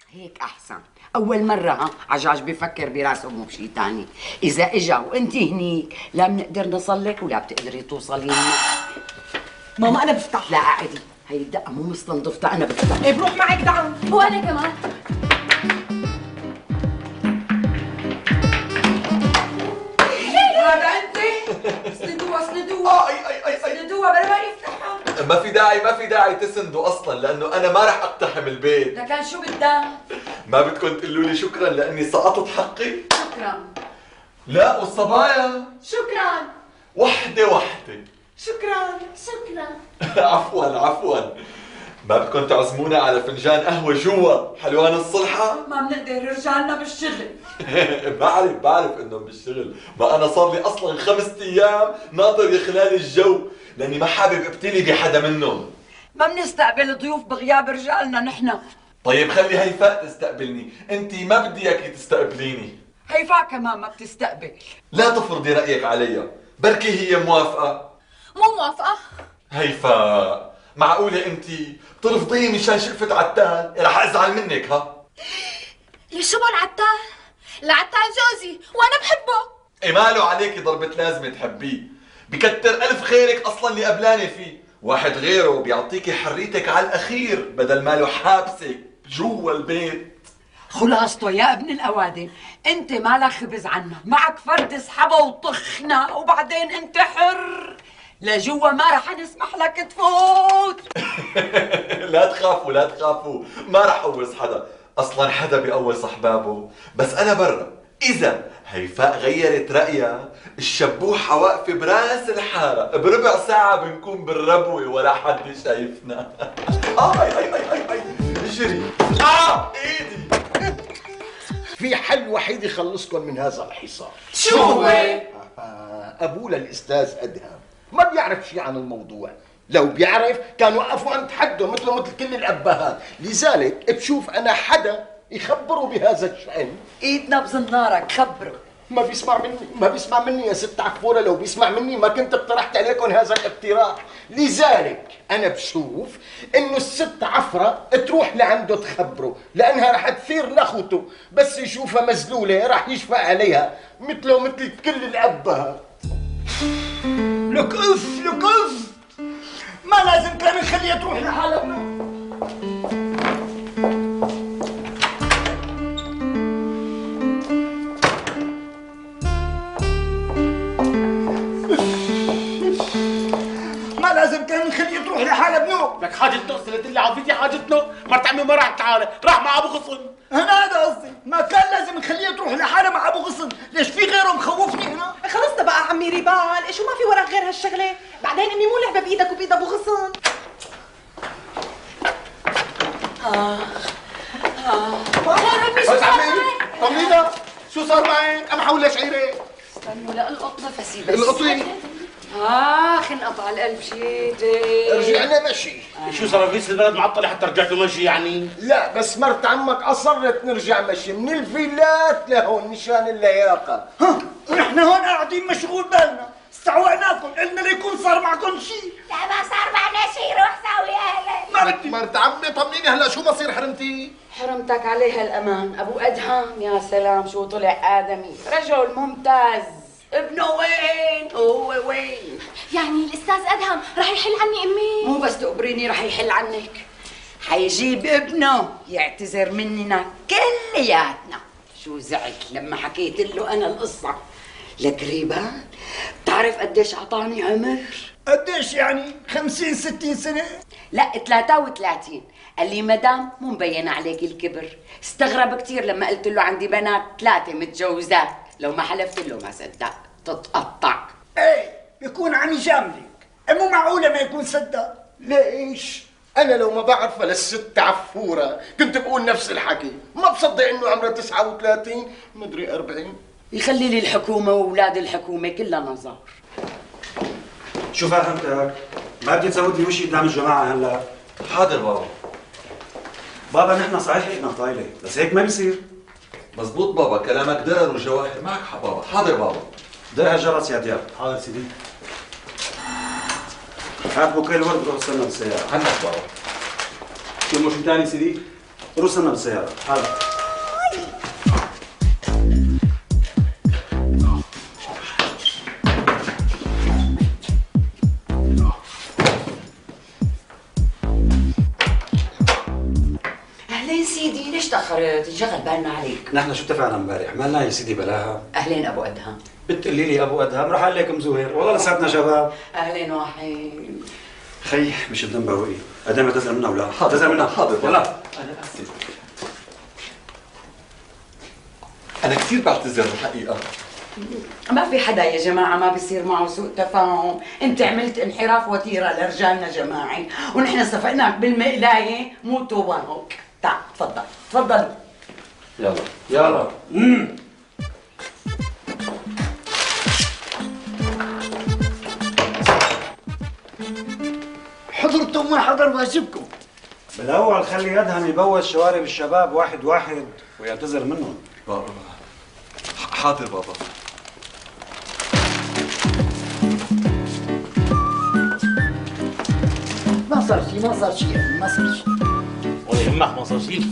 هيك احسن. اول مره ها عجاج بفكر براسه مو بشي تاني. اذا اجا وانت هنيك لا بنقدر نصلك ولا بتقدري توصلي لنا. ماما انا بفتح. لا قعدي، هي الدقه مو مستنضفتها، انا بفتح. ايه بروح معك دعم. وانا كمان. هذا انت؟ اسندوها اسندوها. اي اسندوها بلا ما يفتحها. ما في داعي تسندوا اصلا، لانه انا ما رح اقتحم البيت. لكن شو بدك؟ ما بدكم تقولوا لي شكرا لاني سقطت حقي؟ شكرا. لا والصبايا شكرا. وحده شكرا. عفوا ما بدكم تعزمونا على فنجان قهوه جوا حلوان الصلحه؟ ما بنقدر رجالنا بالشغل. بعرف انهم بالشغل، ما انا صار لي اصلا 5 ايام ناطر يخلالي الجو لاني ما حابب ابتلي بحدا منهم. ما بنستقبل ضيوف بغياب رجالنا نحن. طيب خلي هيفاء تستقبلني، انت ما بدي اياكي تستقبليني. هيفاء كمان ما بتستقبل. لا تفرضي رايك عليها، بركي هي موافقه. مو موافقة. هيفاء معقوله انت بترفضيني مشان شقفة عتال؟ رح ازعل منك ها. ليش شو العتال؟ العتال جوزي وانا بحبه. ايه ماله عليكي ضربة لازمة تحبيه؟ بكتر ألف خيرك أصلا اللي قبلاني فيه، واحد غيره بيعطيكي حريتك على الأخير بدل ما له حابسك جوا البيت. خلاصته يا ابن الأوادم، أنت مالك خبز عنا، معك فرد اسحبه وطخنا وبعدين أنت حر. لجوا ما رح نسمح لك تفوت. لا تخافوا، ما رح أوز حدا، أصلا حدا بيقوص أحبابه، بس أنا برا. إذا هيفاء غيرت رأيها، الشبوحة واقفة براس الحارة، بربع ساعة بنكون بالربوة ولا حد شايفنا. اي اجري. ايدي. في حل وحيد يخلصكم من هذا الحصار. شو هو؟ ابوه للاستاذ ادهم ما بيعرف شيء عن الموضوع، لو بيعرف كان وقفوا عند حده مثل كل الابهات، لذلك بشوف انا حدا يخبره بهذا الشأن. ايدنا بزنارك خبره. ما بيسمع مني يا ست عفورة، لو بيسمع مني ما كنت اقترحت عليكم هذا الاقتراح. لذلك انا بشوف انه الست عفرة تروح لعنده تخبره، لانها رح تثير لاخوته، بس يشوفها مزلولة رح يشفق عليها مثله مثل كل الابهات. لك اف ما لازم كان نخليها تروح لحالها. لازم كان نخليه تروح لحالها بنوب. لك حاجتنا قلت لي عرفتي حاجتنا؟ مرت عمي ما راح تعالى، راح مع ابو غصن. انا هذا قصدي، ما كان لازم نخليها تروح لحالها مع ابو غصن، ليش في غيره مخوفني هنا؟ خلصنا بقى عمي ريبال، شو ما في وراك غير هالشغله؟ بعدين امي مو لعبه بايدك وبايد ابو غصن. شو صار معك؟ طمنينا، شو صار معك؟ ام حول شعيرك؟ استنوا لالقط نفسي بس. القطي خنقط على القلب شيء. رجعنا مشي. شو صار في البلد معطله حتى رجعتوا مشي يعني؟ لا بس مرت عمك اصرت نرجع مشي من الفيلات لهون مشان اللياقه. ونحن هون قاعدين مشغول بالنا، استعوقناكم، قلنا ليكون صار معكم شيء. لا ما صار معنا شيء، روح ساوي اهلك. مرت عمي طمنيني هلا شو مصير حرمتي؟ حرمتك عليها الامان، ابو ادهم يا سلام شو طلع ادمي، رجل ممتاز. ابنه وين؟ هو وين؟ يعني الاستاذ ادهم رح يحل عني امي؟ مو بس تقبريني رح يحل عنك، حيجيب ابنه يعتذر مننا كلياتنا. شو زعلت لما حكيت له انا القصه؟ لك ريبان بتعرف قديش اعطاني عمر؟ قديش يعني؟ 50 60 سنة؟ لا 33. قال لي مدام مو مبين عليك الكبر. استغرب كثير لما قلت له عندي بنات 3 متجوزات، لو ما حلفت له ما صدق، تتقطع. ايه بيكون عم يجاملك، مو معقولة ما يكون صدق. ليش؟ أنا لو ما بعرف للست عفورة كنت بقول نفس الحكي، ما بصدق إنه عمرها 39 مدري 40. يخلي لي الحكومة وأولاد الحكومة كلها نظار. شو فهمتك؟ ما بدي تزود لي وشي قدام الجماعة هلا. حاضر بابا. بابا نحن صحيح حقنا طايلة، بس هيك ما بيصير. مزبوط بابا، كلامك درر وجواهر، معك حق بابا. حاضر بابا. درها الجرس يا دياب. حاضر سيدي. هات بوكيه الورد روح استنى بالسيارة. عندك بابا. شو ثاني سيدي؟ رسلنا بالسياره حاضر. اهلين سيدي، ليش تاخرت؟ انشغل بالنا عليك. نحن شو اتفقنا امبارح؟ مالنا يا سيدي بلاها. اهلين ابو ادهم. بتقولي لي ابو ادهم راح عليكم زهير، والله لساتنا شباب. اهلين وحيد. خي مش الدنبوي، ادام اعتذر منا ولا؟ اعتذر منا. حاضر يلا. انا اسف. انا كثير بعتذر الحقيقه. ما في حدا يا جماعة ما بيصير معه سوء تفاهم، انت عملت انحراف وتيرة لرجالنا جماعي، ونحن صفقناك بالمقلاية مو توبانوك. تعال تفضل تفضل. يلا يلا. حضرتم ما حضر واجبكم. بالاول خلي ادهم يبوس شوارب الشباب واحد واحد ويعتذر منهم. بابا حاضر بابا. ما صار شيء ما صار شيء ما صار شيء. ولا يهمك ما صار شيء.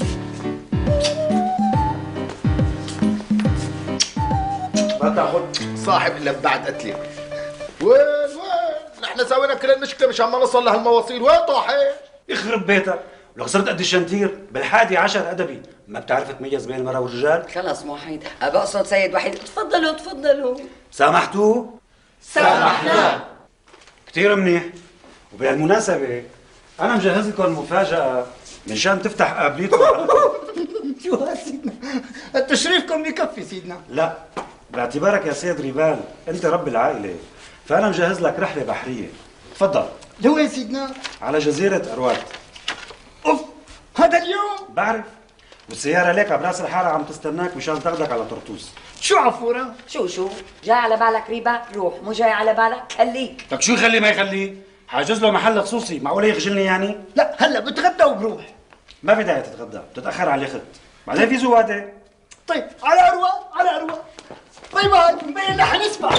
ما تاخذ صاحب الا بعد قتلي. وين نحن سوينا كل المشكله مشان ما نوصل لهالمواصيل. وين طاحت؟ يخرب بيتك، لو صرت قد الشنتير بالحادي عشر ادبي ما بتعرف تميز بين المرأة والرجال؟ خلص مو وحيد، بقصد سيد وحيد. تفضلوا تفضلوا. سامحتوا؟ سامحنا. كثير منيح. وبهالمناسبة أنا مجهز لكم مفاجأة مشان تفتح قابليتكم على شو سيدنا؟ تشريفكم يكفي سيدنا. لا، باعتبارك يا سيد ريبال أنت رب العائلة، فأنا مجهز لك رحلة بحرية. تفضل. لوين سيدنا؟ على جزيرة أرواد. اوف هذا اليوم؟ بعرف. والسيارة ليك براس الحارة عم تستناك مشان تاخدك على طرطوس. شو عفورة؟ شو جاي على بالك ريبا؟ روح، مو جاي على بالك خليك. لك شو يخلي ما يخليه؟ حاجز له محل خصوصي، معقول يخجلني يعني؟ لا هلا بتغدى وبروح. ما في داعي تتغدى، بتتأخر على اليخت. بعدين في زوادة. طيب على أروى على أروى. باي باي، مبين رح نسمع.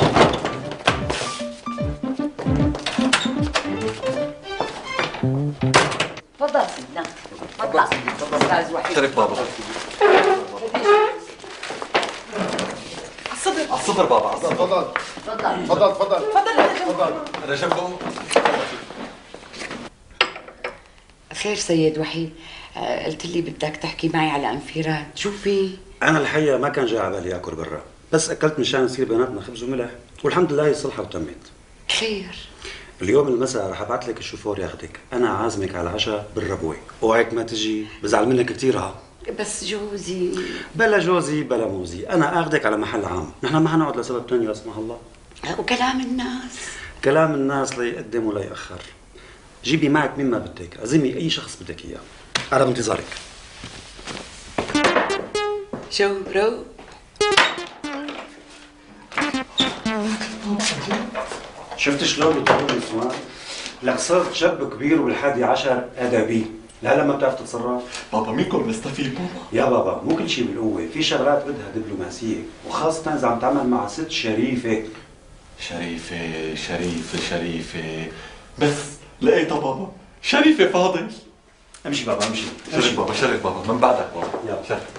تفضل سيدنا. تفضل استاذ وحيد. شرف بابا. الصدر الصدر بابا. تفضل تفضل تفضل تفضل تفضل. انا جنبه. خير سيد وحيد، قلت لي بدك تحكي معي على انفراد، شو في؟ أنا الحقيقة ما كان جاي على بالي آكل برا، بس أكلت مشان يصير بيناتنا خبز وملح، والحمد لله هي صلحة وتمت. خير. اليوم المساء رح ابعث لك الشوفور ياخذك، أنا عازمك على عشاء بالربوة، وهيك ما تجي بزعل منك كثير ها. بس جوزي. بلا جوزي بلا موزي، أنا آخذك على محل عام، نحن ما حنقعد لسبب ثاني لا سمح الله. وكلام الناس؟ كلام الناس لا يقدم ولا يأخر. جيبي معك مين ما بدك، عزمي أي شخص بدك إياه. أنا بانتظارك. شو برو؟ شفت شلون بتجاوب السؤال؟ لك صرت شاب كبير وبالحادي عشر أدبي، لهلا ما بتعرف تتصرف؟ بابا منكم نستفيد بابا. يا بابا مو كل شيء بالقوة، في شغلات بدها دبلوماسية، وخاصة إذا عم تعمل مع ست شريفة. شريفة شريفة شريفة، بس لقيتها بابا. شريفة فاضل. امشي بابا امشي. شرف بابا شرف بابا، من بعدك بابا. يلا. شرف.